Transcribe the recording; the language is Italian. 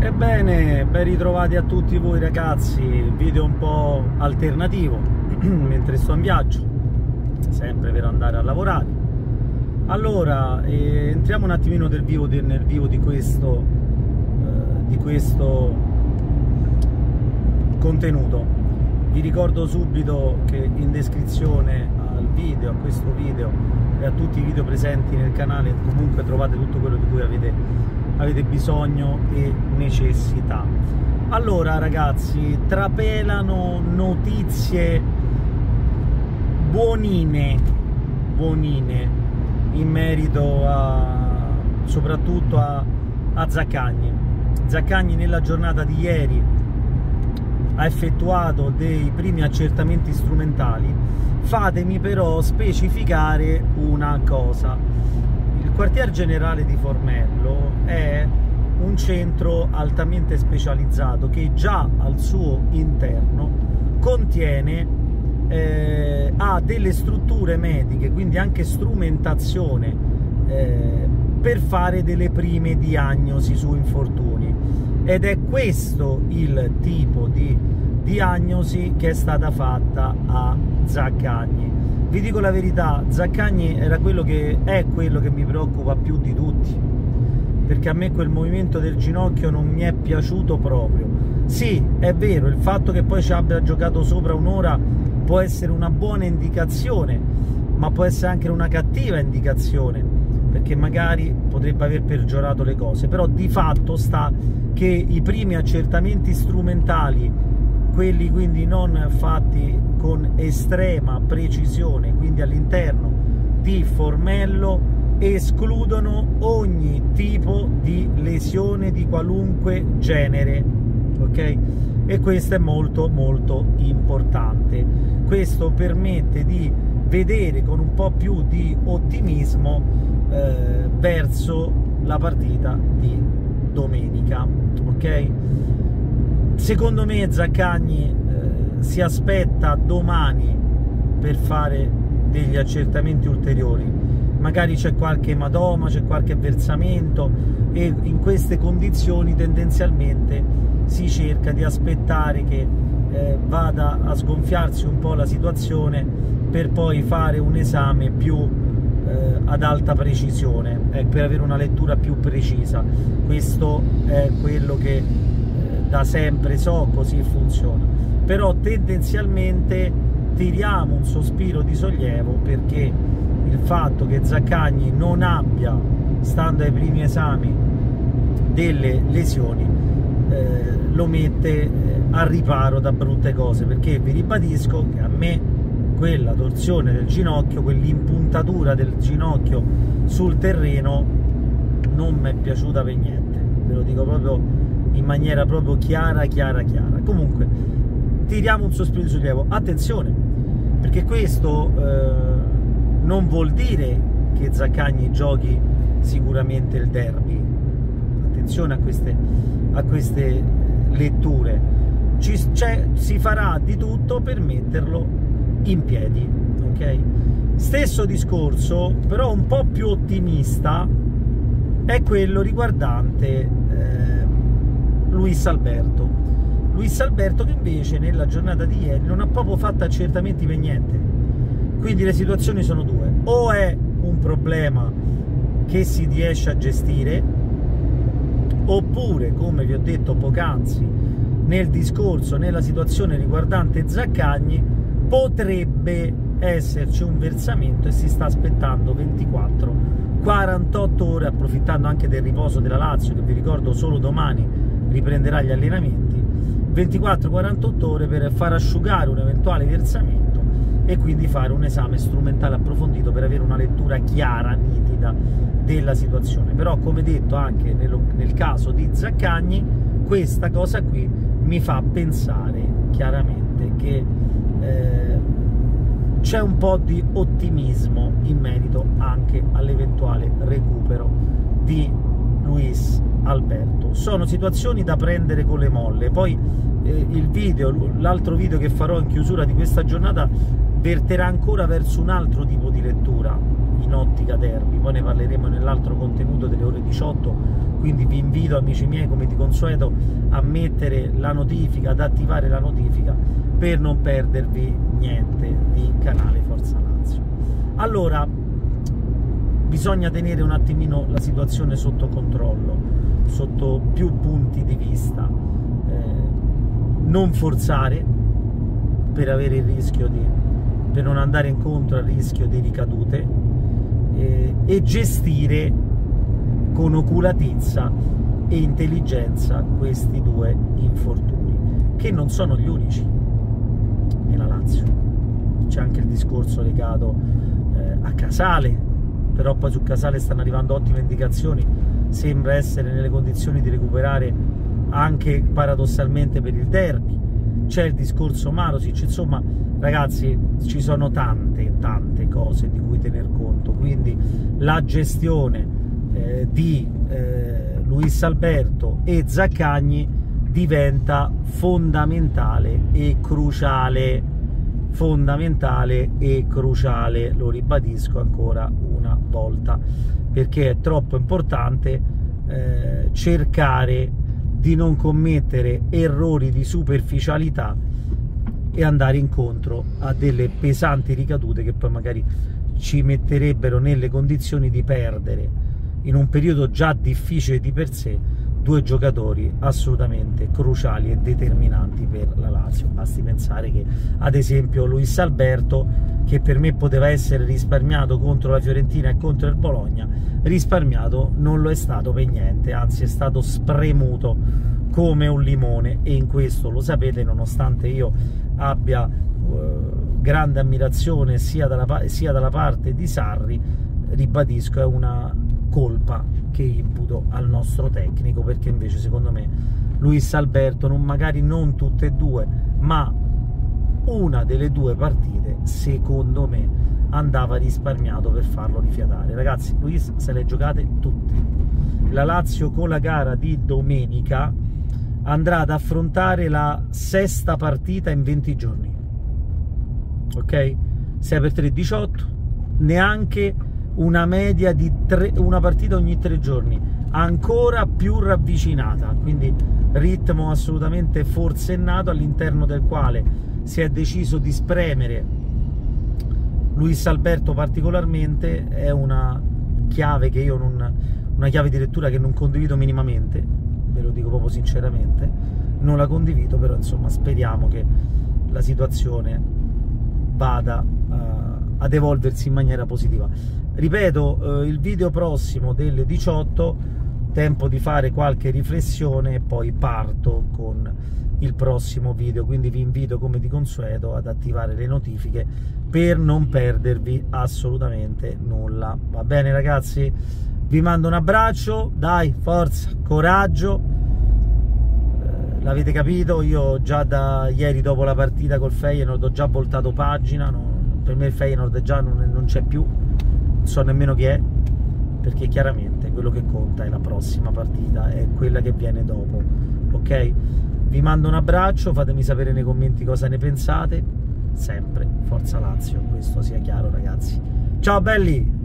Ebbene, ben ritrovati a tutti voi ragazzi, video un po' alternativo mentre sto in viaggio, sempre per andare a lavorare. Allora, entriamo un attimino nel vivo di questo contenuto. Vi ricordo subito che in descrizione al video, a questo video e a tutti i video presenti nel canale comunque trovate tutto quello di cui avete bisogno e necessità. Allora ragazzi, trapelano notizie buonine in merito soprattutto a Zaccagni. Zaccagni nella giornata di ieri ha effettuato dei primi accertamenti strumentali. Fatemi però specificare una cosa: il quartier generale di Formello è un centro altamente specializzato che già al suo interno contiene ha delle strutture mediche, quindi anche strumentazione per fare delle prime diagnosi su infortuni, ed è questo il tipo di diagnosi che è stata fatta a Zaccagni. Vi dico la verità, Zaccagni è quello che mi preoccupa più di tutti, perché a me quel movimento del ginocchio non mi è piaciuto proprio. Sì, è vero, il fatto che poi ci abbia giocato sopra un'ora può essere una buona indicazione, ma può essere anche una cattiva indicazione, perché magari potrebbe aver peggiorato le cose. Però di fatto sta che i primi accertamenti strumentali, quelli quindi non fatti con estrema precisione, quindi all'interno di Formello, escludono ogni tipo di lesione di qualunque genere, ok? E questo è molto molto importante. Questo permette di vedere con un po' più di ottimismo verso la partita di domenica, ok? Secondo me Zaccagni si aspetta domani per fare degli accertamenti ulteriori, magari c'è qualche ematoma, c'è qualche versamento, e in queste condizioni tendenzialmente si cerca di aspettare che vada a sgonfiarsi un po' la situazione per poi fare un esame più ad alta precisione, per avere una lettura più precisa. Questo è quello che da sempre so, così funziona. Però tendenzialmente tiriamo un sospiro di sollievo, perché il fatto che Zaccagni non abbia, stando ai primi esami, delle lesioni lo mette al riparo da brutte cose, perché vi ribadisco che a me quella torsione del ginocchio, quell'impuntatura del ginocchio sul terreno non mi è piaciuta per niente, ve lo dico proprio in maniera proprio chiara. Comunque tiriamo un sospiro di sollievo, attenzione, perché questo non vuol dire che Zaccagni giochi sicuramente il derby. Attenzione a queste letture, si farà di tutto per metterlo in piedi, ok? Stesso discorso, però un po' più ottimista, è quello riguardante Luis Alberto, che invece nella giornata di ieri non ha proprio fatto accertamenti per niente. Quindi le situazioni sono due: o è un problema che si riesce a gestire, oppure, come vi ho detto poc'anzi nel discorso, nella situazione riguardante Zaccagni, potrebbe esserci un versamento e si sta aspettando 24-48 ore, approfittando anche del riposo della Lazio, che vi ricordo solo domani riprenderà gli allenamenti. 24-48 ore per far asciugare un eventuale versamento e quindi fare un esame strumentale approfondito per avere una lettura chiara, nitida della situazione. Però, come detto anche nel caso di Zaccagni, questa cosa qui mi fa pensare chiaramente che c'è un po' di ottimismo in merito anche all'eventuale recupero di Luis Alberto. Sono situazioni da prendere con le molle. Poi l'altro video che farò in chiusura di questa giornata verterà ancora verso un altro tipo di lettura. in ottica derby, poi ne parleremo nell'altro contenuto delle ore 18, quindi vi invito, amici miei, come di consueto, a mettere la notifica, ad attivare la notifica per non perdervi niente di canale Forza Lazio. Allora, bisogna tenere un attimino la situazione sotto controllo, sotto più punti di vista, non forzare per avere il rischio per non andare incontro al rischio di ricadute, e gestire con oculatezza e intelligenza questi due infortuni, che non sono gli unici nella Lazio. C'è anche il discorso legato a Casale, però poi su Casale stanno arrivando ottime indicazioni, sembra essere nelle condizioni di recuperare anche paradossalmente per il derby. C'è il discorso Marusic, insomma ragazzi, ci sono tante cose di cui tener conto, quindi la gestione di Luis Alberto e Zaccagni diventa fondamentale e cruciale, lo ribadisco ancora una volta, perché è troppo importante cercare di non commettere errori di superficialità e andare incontro a delle pesanti ricadute che poi magari ci metterebbero nelle condizioni di perdere, in un periodo già difficile di per sé, due giocatori assolutamente cruciali e determinanti per la Lazio. Basti pensare che ad esempio Luis Alberto, che per me poteva essere risparmiato contro la Fiorentina e contro il Bologna, risparmiato non lo è stato per niente, anzi è stato spremuto come un limone, e in questo lo sapete, nonostante io abbia grande ammirazione sia dalla parte di Sarri, ribadisco, è una colpa che imputo al nostro tecnico, perché invece secondo me Luis Alberto, magari non tutte e due, ma una delle due partite secondo me andava risparmiato per farlo rifiatare. Ragazzi, Luis se le giocate tutte. La Lazio con la gara di domenica andrà ad affrontare la sesta partita in 20 giorni, ok? 6x3 18, neanche una media di una partita ogni 3 giorni, ancora più ravvicinata, quindi ritmo assolutamente forsennato, all'interno del quale si è deciso di spremere Luis Alberto particolarmente. È una chiave che io una chiave di lettura che non condivido minimamente, ve lo dico proprio sinceramente, non la condivido, però insomma speriamo che la situazione vada ad evolversi in maniera positiva. Ripeto, il video prossimo delle 18, tempo di fare qualche riflessione e poi parto con il prossimo video, quindi vi invito come di consueto ad attivare le notifiche per non perdervi assolutamente nulla. Va bene ragazzi? Vi mando un abbraccio, dai, forza, coraggio, l'avete capito, io già da ieri dopo la partita col Feyenoord ho già voltato pagina, per me il Feyenoord già non c'è più, non so nemmeno chi è, perché chiaramente quello che conta è la prossima partita, è quella che viene dopo, ok? Vi mando un abbraccio, fatemi sapere nei commenti cosa ne pensate, sempre Forza Lazio, questo sia chiaro ragazzi. Ciao belli!